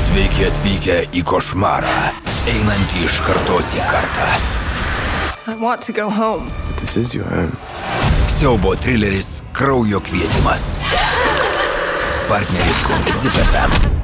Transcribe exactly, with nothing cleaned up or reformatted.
Sveiki atvykę į košmarą, einantį iš kartos į kartą. I want to go home. But this is your home. Siaubo trileris Kraujo kvietimas. Partneris Zip F M.